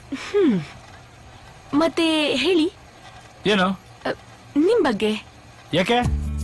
ಮತ್ತೆ ಹೇಳಿ ಏನು ನಿಮ್ ಬಗ್ಗೆ. ಯಾಕೆ?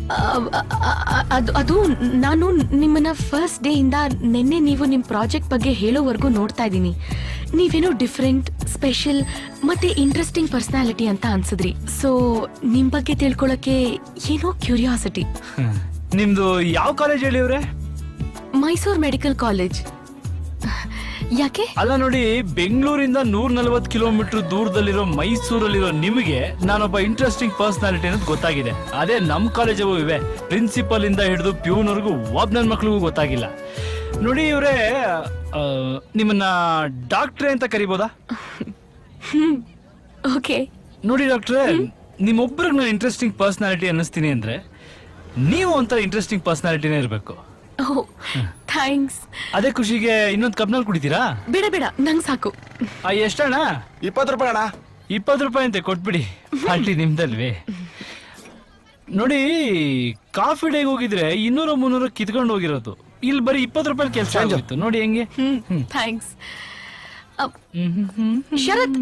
ಅದು ನಾನು ನಿಮ್ಮನ್ನ ಫಸ್ಟ್ ಡೇ ಇಂದ ನಿನ್ನೆ ನೀವು ನಿಮ್ ಪ್ರಾಜೆಕ್ಟ್ ಬಗ್ಗೆ ಹೇಳೋವರೆಗೂ ನೋಡ್ತಾ ಇದ್ದೀನಿ. ನೀವೇನೋ ಡಿಫ್ರೆಂಟ್, ಸ್ಪೆಷಲ್ ಮತ್ತೆ ಇಂಟ್ರೆಸ್ಟಿಂಗ್ ಪರ್ಸನಾಲಿಟಿ ಅಂತ ಅನ್ಸಿದ್ರಿ. ಸೊ ನಿಮ್ ಬಗ್ಗೆ ತಿಳ್ಕೊಳಕ್ಕೆ ಏನೋ ಕ್ಯೂರಿಯಾಸಿಟಿ. ನಿಮ್ದು ಯಾವ ಕಾಲೇಜ್ ಹೇಳಿವ್ರೆ? Mysuru medical college. ಯಾಕೆ? ಅಲ್ಲ ನೋಡಿ, ಬೆಂಗಳೂರಿಂದ 140 ಕಿಲೋಮೀಟರ್ ದೂರದಲ್ಲಿರೋ ಮೈಸೂರಲ್ಲಿರೋ ನಿಮಗೆ ನಾನೊಬ್ಬ ಇಂಟ್ರೆಸ್ಟಿಂಗ್ ಪರ್ಸನಾಲಿಟಿ ಅನ್ನೋದು ಗೊತ್ತಾಗಿದೆ. ಅದೇ ನಮ್ ಕಾಲೇಜವು ಇವೆ, ಪ್ರಿನ್ಸಿಪಲ್ ಇಂದ ಹಿಡಿದು ಪ್ಯೂನ್ವರೆಗೂ ಒಬ್ಬ ನನ್ನ ಮಕ್ಳಿಗೂ ಗೊತ್ತಾಗಿಲ್ಲ. ನೋಡಿ ಇವ್ರೆ, ನಿಮ್ಮನ್ನ ಡಾಕ್ಟ್ರೇ ಅಂತ ಕರಿಬೋದಾ? ಓಕೆ. ನೋಡಿ ಡಾಕ್ಟ್ರೇ, ನಿಮ್ಮೊಬ್ರಿಗೆ ನಾನು ಇಂಟ್ರೆಸ್ಟಿಂಗ್ ಪರ್ಸನಾಲಿಟಿ ಅನ್ನಿಸ್ತೀನಿ ಅಂದ್ರೆ ನೀವು ಒಂಥರ ಇಂಟ್ರೆಸ್ಟಿಂಗ್ ಪರ್ಸನಾಲಿಟಿನೇ ಇರಬೇಕು. ಥ್ಯಾಂಕ್ಸ್. ಅದೇ ಖುಷಿಗೆ ಇನ್ನೊಂದು ಕಬ್ನಲ್ಲಿ ಕುಡಿತೀರಾ? ಬೇಡ ಬೇಡ, ನಂಗೆ ಸಾಕು. ಎಷ್ಟಣ್ಣ? 20 ರೂಪಾಯಿ ಅಣ್ಣ. 20 ರೂಪಾಯಿ ಅಂತೆ, ಕೊಟ್ಬಿಡಿ. ಪಾರ್ಟಿ ನಿಮ್ದಲ್ವೇ? ನೋಡಿ, ಕಾಫಿ ಡೇಗೆ ಹೋಗಿದ್ರೆ 200-300 ಕಿತ್ಕೊಂಡು ಹೋಗಿರೋದು, ಇಲ್ಲಿ ಬರೀ 20 ರೂಪಾಯಿ ಕೆಲಸ ಆಗಿತ್ತು. ನೋಡಿ ಹೆಂಗೆ. ಥ್ಯಾಂಕ್ಸ್. ಶರತ್,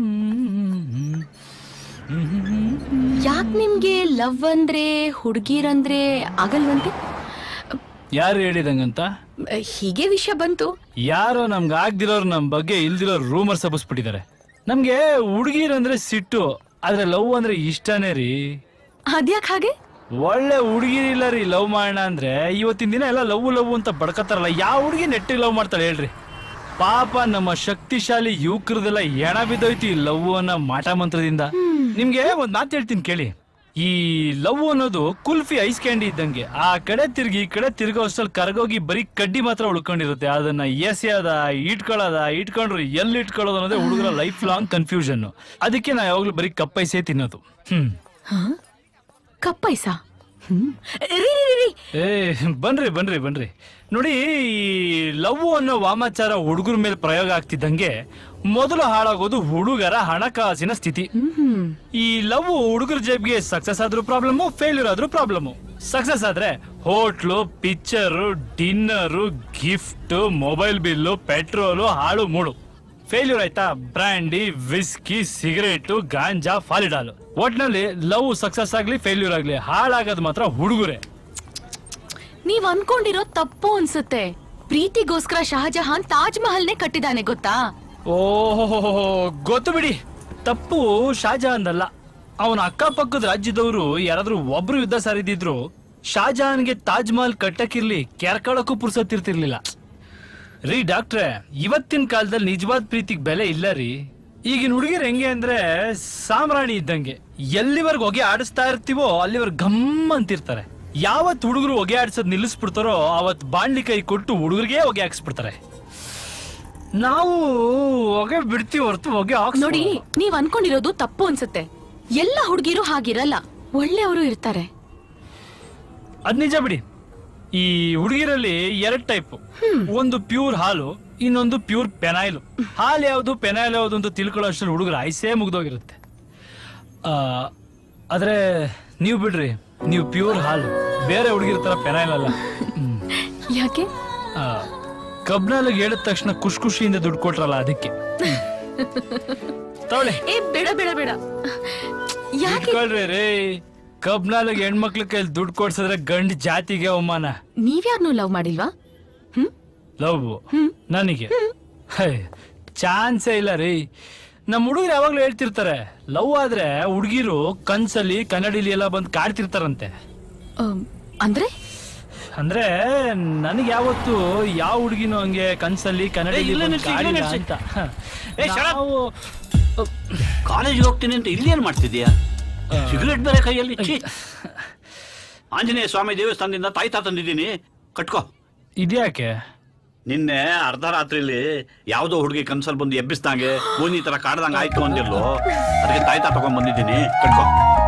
ಯಾಕೆ ನಿಮ್ಗೆ ಲವ್ ಅಂದ್ರೆ ಹುಡುಗಿರಂದ್ರೆ ಆಗಲ್ವಂತೆ? ಯಾರು ಹೇಳಿದಂಗಂತ? ಹೀಗೆ ವಿಷಯ ಬಂತು. ಯಾರೋ ನಮ್ಗೆ ಆಗ್ದಿರೋರು ನಮ್ ಬಗ್ಗೆ ಇಲ್ದಿರೋ ರೂಮರ್ ಸಬ್ಬಿಸ್ಬಿಟ್ಟಿದ್ದಾರೆ. ನಮ್ಗೆ ಹುಡುಗಿರಂದ್ರೆ ಸಿಟ್ಟು, ಆದ್ರೆ ಲವ್ ಅಂದ್ರೆ ಇಷ್ಟನೇ ರೀ. ಅದ್ಯಾಕ್ ಹಾಗೆ? ಒಳ್ಳೆ ಹುಡುಗಿರಿಲ್ಲ ರೀ ಲವ್ ಮಾಡೋಣ ಅಂದ್ರೆ. ಇವತ್ತಿನ ದಿನ ಎಲ್ಲ ಲವ್ ಅಂತ ಬಡ್ಕತ್ತಾರಲ್ಲ, ಯಾವ ಹುಡುಗಿ ನೆಟ್ಟಿಗೆ ಲವ್ ಮಾಡ್ತಾಳೆ ಹೇಳ್ರಿ? ಪಾಪ ನಮ್ಮ ಶಕ್ತಿಶಾಲಿ ಯುವಕರದೆಲ್ಲ ಎಣ ಬಿದ್ದೋಯ್ತು ಈ ಲವ್ ಅನ್ನೋ ಮಾಟ ಮಂತ್ರದಿಂದ. ನಿಮ್ಗೆ ಒಂದ್ ಮಾತು ಹೇಳ್ತೀನಿ ಕೇಳಿ. ಈ ಲವ್ ಅನ್ನೋದು ಕುಲ್ಫಿ ಐಸ್ ಕ್ಯಾಂಡಿ ಇದ್ದಂಗೆ, ಆ ಕಡೆ ತಿರ್ಗಿ ಈ ಕಡೆ ತಿರ್ಗೋ ಅಷ್ಟಲ್ಲಿ ಕರಗೋಗಿ ಬರೀ ಕಡ್ಡಿ ಮಾತ್ರ ಉಳ್ಕೊಂಡಿರುತ್ತೆ. ಅದನ್ನ ಎಸೆಯೋದ, ಇಟ್ಕೊಂಡ್ರು ಎಲ್ಲಿ ಇಟ್ಕೊಳ್ಳೋದು ಅನ್ನೋದೇ ಹುಡುಗರ ಲೈಫ್ ಲಾಂಗ್ ಕನ್ಫ್ಯೂಷನ್. ಅದಕ್ಕೆ ನಾ ಯಾವಾಗ್ಲೂ ಬರೀ ಕಪ್ಪೈಸೇ ತಿನ್ನೋದು. ಕಪ್ಪೈಸ? ಬನ್ರಿ ನೋಡಿ, ಲವ್ ಅನ್ನೋ ವಾಮಾಚಾರ ಹುಡುಗರ ಮೇಲೆ ಪ್ರಯೋಗ ಆಗ್ತಿದ್ದಂಗೆ ಮೊದಲು ಹಾಳಾಗೋದು ಹುಡುಗರ ಹಣಕಾಸಿನ ಸ್ಥಿತಿ. ಈ ಲವ್ ಹುಡುಗರ ಜೇಬ್ಗೆ ಸಕ್ಸಸ್ ಆದ್ರೂ ಪ್ರಾಬ್ಲಮ್, ಫೇಲ್ಯೂರ್ ಆದ್ರೂ ಪ್ರಾಬ್ಲಮ್. ಸಕ್ಸಸ್ ಆದ್ರೆ hotel, picture, dinner, gift, mobile bill, petrol, ಹಾಳು ಮೂಳು. ಫೇಲ್ಯೂರ್ ಆಯ್ತಾ brandy, whisky, cigarette, ganja, Folidol. ಒಟ್ನಲ್ಲಿ ಲವ್ ಸಕ್ಸಸ್ ಆಗ್ಲಿ ಫೇಲ್ಯೂರ್ ಆಗ್ಲಿ ಹಾಳಾಗೋದು ಮಾತ್ರ ಹುಡುಗರೇ. ನೀವ್ ಅನ್ಕೊಂಡಿರೋ ತಪ್ಪು ಅನ್ಸುತ್ತೆ. ಪ್ರೀತಿಗೋಸ್ಕರ ಶಹಜಹಾನ್ ತಾಜ್ ಮಹಲ್ನೇ ಕಟ್ಟಿದಾನೆ, ಗೊತ್ತಾ? ಓಹೋ, ಗೊತ್ತು ಬಿಡಿ. ತಪ್ಪು ಶಾಜಹಾನ್ದಲ್ಲ, ಅವನ ಅಕ್ಕಪಕ್ಕದ ರಾಜ್ಯದವರು ಯಾರಾದ್ರೂ ಒಬ್ರು ಯುದ್ಧ ಸಾರಿದಿದ್ರು ಶಾಜಹಾನ್ಗೆ ತಾಜ್ ಮಹಲ್ ಕಟ್ಟಕ್ಕಿರ್ಲಿ ಕೆರ್ಕಳಕ್ಕೂ ಪುರ್ಸತ್ತಿರ್ತಿರ್ಲಿಲ್ಲ ರೀ. ಡಾಕ್ಟ್ರೆ, ಇವತ್ತಿನ ಕಾಲದಲ್ಲಿ ನಿಜವಾದ ಪ್ರೀತಿಗೆ ಬೆಲೆ ಇಲ್ಲ ರೀ. ಈಗಿನ ಹುಡುಗಿರ್ ಹೆಂಗೆ ಅಂದ್ರೆ ಸಾಮ್ರಾಣಿ ಇದ್ದಂಗೆ, ಎಲ್ಲಿವರೆಗೂ ಹೊಗೆ ಆಡಿಸ್ತಾ ಇರ್ತೀವೋ ಅಲ್ಲಿವರೆಗೂ ಗಮ್ ಅಂತಿರ್ತಾರೆ. ಯಾವತ್ ಹುಡುಗರು ಹೊಗೆ ಆಡಿಸೋದ್ ನಿಲ್ಲಿಸ್ಬಿಡ್ತಾರೋ ಅವತ್ ಬಾಣ್ಲಿ ಕೈ ಕೊಟ್ಟು ಹುಡುಗರಿಗೆ ಹೊಗೆ ಹಾಕ್ಸ್ಬಿಡ್ತಾರೆ. ನಾವು ಹೊಗೆ ಬಿಡ್ತೀವಿ ಹೊರತು ಹೊಗೆ ನೋಡಿ, ನೀವ್ ಅನ್ಕೊಂಡಿರೋದು ತಪ್ಪು ಅನ್ಸುತ್ತೆ. ಎಲ್ಲ ಹುಡುಗಿರು ಹಾಗಿರಲ್ಲ, ಒಳ್ಳೆಯವರು ಇರ್ತಾರೆ. ಅದ್ ನಿಜ ಬಿಡಿ. ಈ ಹುಡುಗಿರಲ್ಲಿ 2 ಟೈಪ್, ಒಂದು ಪ್ಯೂರ್ ಹಾಲು, ಇನ್ನೊಂದು ಪ್ಯೂರ್ ಪೆನಾಯಿಲು. ಹಾಲು ಯಾವ್ದು ಪೆನಾಯಿಲ್ ಯಾವ್ದು ಅಂತ ತಿಳ್ಕೊಳ್ಳೋ ಅಷ್ಟರಲ್ಲಿ ಹುಡುಗರ ಆಯ್ಸೇ ಮುಗ್ದೋಗಿರುತ್ತೆ. ಆದ್ರೆ ನೀವು ಬಿಡ್ರಿ, ನೀವು ಪ್ಯೂರ್ ಹಾಲು, ಬೇರೆ ಹುಡುಗಿರ ತರ ಪೆನಾಯಿಲ್ ಅಲ್ಲ. ಯಾಕೆ? ಕಬ್ನಾಲಿಗೆ ಹೇಳಿದ ತಕ್ಷಣ ಖುಷಿಯಿಂದ ದುಡ್ಡು ಕೊಟ್ರಲ್ಲ ಅದಕ್ಕೆ. ತಗೊಳ್ಳಿ. ಬೇಡ ಬೇಡ ಬೇಡ. ಇಟ್ಕೊಳ್ರಿ ರೇ, ಕಬ್ನಾಲಿಗೆ ಹೆಣ್ಮಕ್ಳ ಕೈಲಿ ದುಡ್ಡು ಕೊಡ್ಸಿದ್ರೆ ಗಂಡ ಜಾತಿಗೆ ಅವಮಾನ. ನೀವ್ಯಾರನ್ನೂ ಲವ್ ಮಾಡಿಲ್ವಾ? ಲವ್ ನನಗೆ ಚಾನ್ಸೇ ಇಲ್ಲ ರೀ. ನಮ್ ಹುಡುಗರು ಯಾವಾಗ್ಲೂ ಹೇಳ್ತಿರ್ತಾರೆ, ಲವ್ ಆದ್ರೆ ಹುಡುಗಿರು ಕನ್ಸಲ್ಲಿ ಕನ್ನಡಿಲಿ ಎಲ್ಲ ಬಂದು ಕಾಡ್ತಿರ್ತಾರಂತೆ. ಅಂದ್ರೆ ಅಂದ್ರೆ ನನಗೆ ಯಾವತ್ತು ಯಾವ ಹುಡುಗಿನೂ ಹಂಗೆ ಕನ್ಸಲ್ಲಿ ಕನ್ನಡಿಲಿ ಅಂತ. ಕಾಲೇಜ್ಗೆ ಹೋಗ್ತೀನಿ ಅಂತ ಇಲ್ಲಿ ಏನ್ ಮಾಡ್ತಿದ್ಯಾ? ಸಿಗರೇಟ್ ಬೇರೆ ಕೈಯಲ್ಲಿ. ಆಂಜನೇಯ ಸ್ವಾಮಿ ದೇವಸ್ಥಾನದಿಂದ ತಾಯ್ತಾ ತಂದಿದ್ದೀನಿ, ಕಟ್ಕೋ. ಇದ್ಯಾಕೆ? ನಿನ್ನೆ ಅರ್ಧ ರಾತ್ರಿಲಿ ಯಾವ್ದೋ ಹುಡುಗಿ ಕನ್ಸಲ್ ಬಂದು ಎಬ್ಬಿಸ್ದಂಗೆ ಓನಿ ತರ ಕಾಡ್ದಂಗ ಆಯ್ತು ಅಂದಿರ್ಲು, ಅದಕ್ಕೆ ತಾಯ್ತಾ ತಗೊಂಡ್ ಬಂದಿದ್ದೀನಿ, ಕಟ್ಕೋ.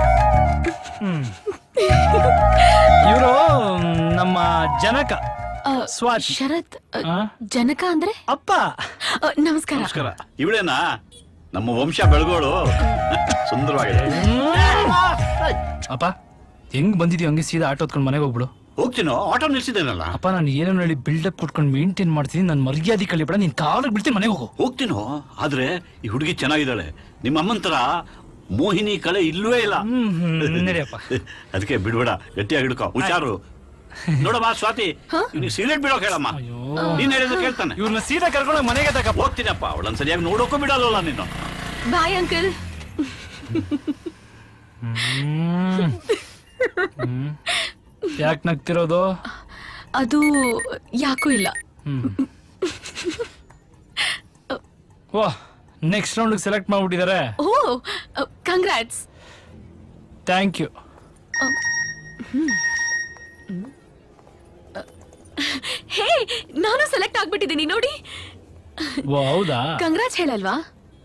ಇವರು ನಮ್ಮ ಜನಕ ಸ್ವಾತಿ. ಶರತ್, ಜನಕ ಅಂದ್ರೆ ಅಪ್ಪ. ನಮಸ್ಕಾರ. ನಮಸ್ಕಾರ. ಇವಳೇನಾ ನಮ್ಮ ವಂಶ ಬೆಳಗೋಳು? ಸುಂದರವಾಗಿದೆ. ಅಪ್ಪ ಹೆಂಗ್ ಬಂದಿದ್ಯೋ ಹಂಗೆ ಸೀದಾ ಆಟೋ ಹೊತ್ಕೊಂಡು ಮನೆಗೆ ಹೋಗ್ಬಿಡು. ಹೋಗ್ತೀನೋ ಆಟೋ ನಿಲ್ಸಿದ್ದೇನಲ್ಲ. ಅಪ್ಪ ನಾನು ಏನೋ ಹೇಳಿ ಬಿಲ್ಡಪ್ ಕೊಟ್ಕೊಂಡು ಮೇಂಟೈನ್ ಮಾಡ್ತೀನಿ. ನಾನು ಮರ್ಯಾದೆ ಕಳಿಬೇಡ, ನೀನ್ ಕಾಲಿಗೆ ಬಿಡ್ತೀನಿ, ಮನೆಗೆ ಹೋಗು. ಹೋಗ್ತೀನೋ, ಆದ್ರೆ ಈ ಹುಡುಗಿ ಚೆನ್ನಾಗಿದ್ದಾಳೆ. ನಿಮ್ಮ ಅಮ್ಮನ ತರ ಮೋಹಿನಿ ಕಳೆ ಇಲ್ಲವೇ ಇಲ್ಲ. ನಡಿಯಪ್ಪ. ಅದಕ್ಕೆ ಬಿಡ್ಬೇಡ, ಗಟ್ಟಿಯಾಗಿ ಹಿಡ್ಕೋ, ಹುಷಾರು. ನೋಡಮ್ಮ ಸ್ವಾತಿ, ನೀವು ಸಿಗರೇಟ್ ಬಿಡೋಕೆ ಹೇಳಮ್ಮ. ನೀನ್ ಹೇಳಿದ್ರೆ ಕೇಳ್ತಾನೆ. ಇವ್ರನ್ನ ಸೀದಾ ಕರ್ಕೊಂಡು ಮನೆಗೆ ತಕ ಹೋಗ್ತೀನಪ್ಪ. ಅವಳನ್ನ ಸರಿಯಾಗಿ ನೋಡೋಕ್ಕೂ ಬಿಡಲ್ಲ ನೀನು. Bye uncle. ಯಾಕೆ ನಗ್ತಿರೋದು? ಅದು ಯಾಕೂ ಇಲ್ಲ. ವಾ, ನೆಕ್ಸ್ಟ್ ರೌಂಡ್ ಸೆಲೆಕ್ಟ್ ಮಾಡ್ಬಿಟ್ಟಿದ್ದಾರೆ. ಓ, ಕಂಗ್ರಾಟ್ಸ್. Thank you. ಹೇ, ನಾನು ಸೆಲೆಕ್ಟ್ ಆಗ್ಬಿಟ್ಟಿದ್ದೀನಿ ನೋಡಿ. ಓ ಹೌದಾ? ಕಂಗ್ರಾಟ್ಸ್ ಹೇಳಲ್ವಾ?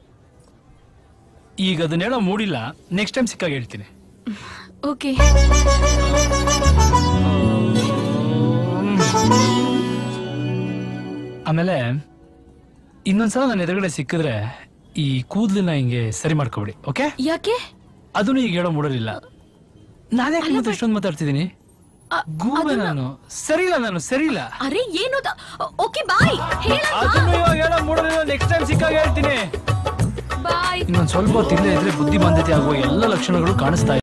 ಈಗ ಅದನ್ನ ಹೇಳೋ ಮೂಡಿಲ್ಲ, ನೆಕ್ಸ್ಟ್ ಟೈಮ್ ಸಿಕ್ಕಾಗ ಹೇಳ್ತೀನಿ. ಓಕೆ. ಆಮೇಲೆ ಇನ್ನೊಂದ್ಸಲ ನನ್ನ ಎದುರುಗಡೆ ಸಿಕ್ಕಿದ್ರೆ ಈ ಕೂದಲನ್ನ ಹಿಂಗೆ ಸರಿ ಮಾಡ್ಕೊಬಿಡಿ, ಓಕೆ? ಯಾಕೆ? ಅದನ್ನು ಈಗ ಹೇಳೋ ಮೂಡಲಿಲ್ಲ. ನಾನೇ ಅಷ್ಟೊಂದು ಮಾತಾಡ್ತಿದ್ದೀನಿ. ನಾನು ಸರಿ ಇಲ್ಲ. ಅರೆ ಏನು? Okay bye. ಅದನ್ನು ಇವಾಗ ಹೇಳೋ ಮೂಡಲಿಲ್ಲ, ನೆಕ್ಸ್ಟ್ ಟೈಮ್ ಸಿಕ್ಕಾಗ ಹೇಳ್ತೀನಿ. ಬಾಯ್. ಇನ್ನೊಂದು ಸ್ವಲ್ಪ ಹೊತ್ತು ಇಲ್ಲೇ ಇದ್ರೆ ಬುದ್ಧಿ ಬಂದತೆ ಆಗುವ ಎಲ್ಲ ಲಕ್ಷಣಗಳು ಕಾಣಿಸ್ತಾ